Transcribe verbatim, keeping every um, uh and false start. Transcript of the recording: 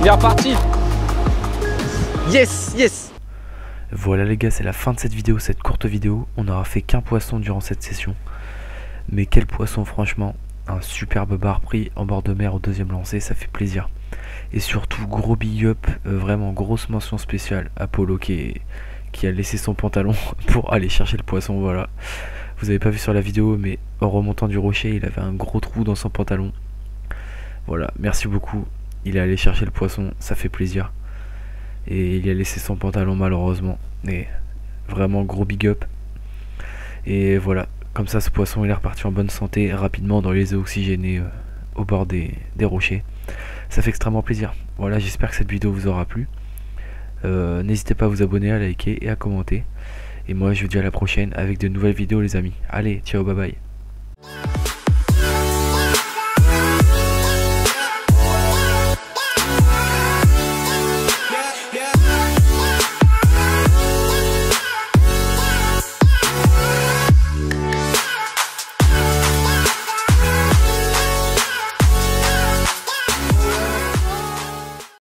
Il est reparti. Yes, yes. Voilà les gars, c'est la fin de cette vidéo, cette courte vidéo. On n'aura fait qu'un poisson durant cette session. Mais quel poisson franchement. Un superbe bar pris en bord de mer au deuxième lancer, ça fait plaisir. Et surtout gros big up, euh, vraiment grosse mention spéciale à Polo qui, est, qui a laissé son pantalon pour aller chercher le poisson. Voilà, vous avez pas vu sur la vidéo, mais en remontant du rocher il avait un gros trou dans son pantalon. Voilà, merci beaucoup, il est allé chercher le poisson, ça fait plaisir. Et il a laissé son pantalon malheureusement, mais vraiment gros big up. Et voilà, comme ça ce poisson il est reparti en bonne santé rapidement dans les eaux oxygénées euh, au bord des, des rochers. Ça fait extrêmement plaisir. Voilà, j'espère que cette vidéo vous aura plu. Euh, N'hésitez pas à vous abonner, à liker et à commenter. Et moi je vous dis à la prochaine avec de nouvelles vidéos les amis. Allez, ciao, bye bye.